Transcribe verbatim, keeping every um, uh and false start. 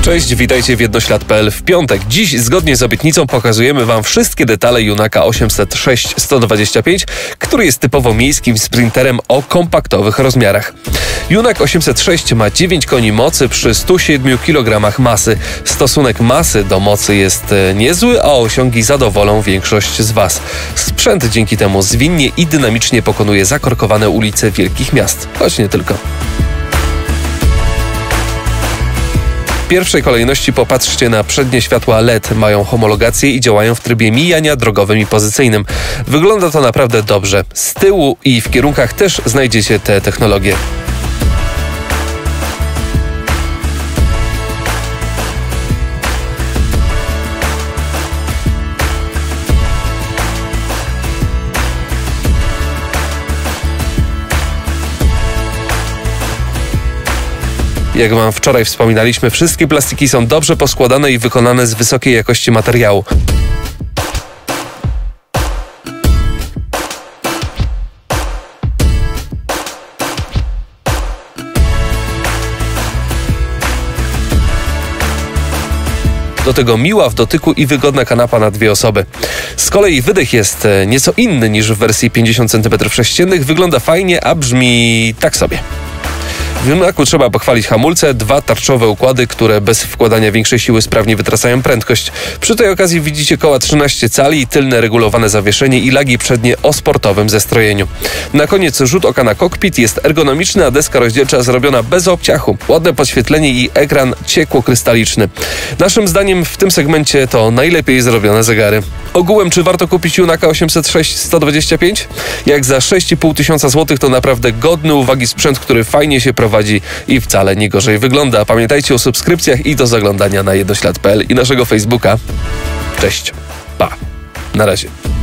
Cześć, witajcie w jednoślad kropka p l w piątek. Dziś zgodnie z obietnicą pokazujemy Wam wszystkie detale Junaka osiemset sześć sto dwadzieścia pięć, który jest typowo miejskim sprinterem o kompaktowych rozmiarach. Junak osiemset sześć ma dziewięć koni mocy przy stu siedmiu kilogramach masy. Stosunek masy do mocy jest niezły, a osiągi zadowolą większość z Was. Sprzęt dzięki temu zwinnie i dynamicznie pokonuje zakorkowane ulice wielkich miast, choć nie tylko. W pierwszej kolejności popatrzcie na przednie światła L E D. Mają homologację i działają w trybie mijania drogowym i pozycyjnym. Wygląda to naprawdę dobrze. Z tyłu i w kierunkach też znajdziecie te technologie. Jak Wam wczoraj wspominaliśmy, wszystkie plastiki są dobrze poskładane i wykonane z wysokiej jakości materiału. Do tego miła w dotyku i wygodna kanapa na dwie osoby. Z kolei wydech jest nieco inny niż w wersji pięćdziesiąt centymetrów sześciennych. Wygląda fajnie, a brzmi tak sobie. W Junaku trzeba pochwalić hamulce, dwa tarczowe układy, które bez wkładania większej siły sprawnie wytracają prędkość. Przy tej okazji widzicie koła trzynaście cali, tylne regulowane zawieszenie i lagi przednie o sportowym zestrojeniu. Na koniec rzut oka na kokpit, jest ergonomiczny, a deska rozdzielcza zrobiona bez obciachu. Ładne podświetlenie i ekran ciekło-krystaliczny. Naszym zdaniem w tym segmencie to najlepiej zrobione zegary. Ogółem, czy warto kupić Junaka osiemset sześć sto dwadzieścia pięć? Jak za sześć i pół tysiąca złotych to naprawdę godny uwagi sprzęt, który fajnie się prowadzi i wcale nie gorzej wygląda. Pamiętajcie o subskrypcjach i do zaglądania na jednoślad kropka p l i naszego Facebooka. Cześć, pa, na razie.